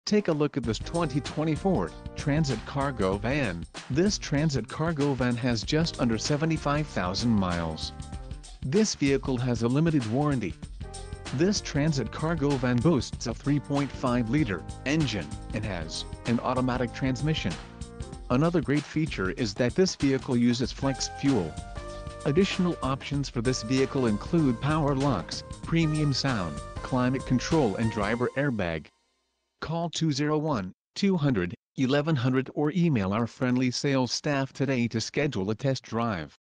Take a look at this 2024 Transit Cargo Van. This Transit Cargo Van has just under 75,000 miles. This vehicle has a limited warranty. This Transit Cargo Van boasts a 3.5-liter engine and has an automatic transmission. Another great feature is that this vehicle uses flex fuel. Additional options for this vehicle include power locks, premium sound, climate control and driver airbag. Call 201-200-1100 or email our friendly sales staff today to schedule a test drive.